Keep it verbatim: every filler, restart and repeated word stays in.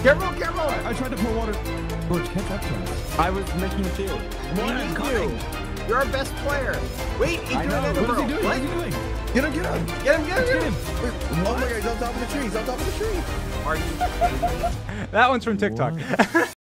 Careful, careful! I, I tried to pour water. George, catch up to us. I was making a shield. We need you. You're our best player. Wait, he's I doing know. it. What is he doing? What is he doing? Get him, get him. Get him, get him, get him. Wait, oh my God, he's on top of the tree. He's on top of the tree. Are you kidding me? That one's from TikTok.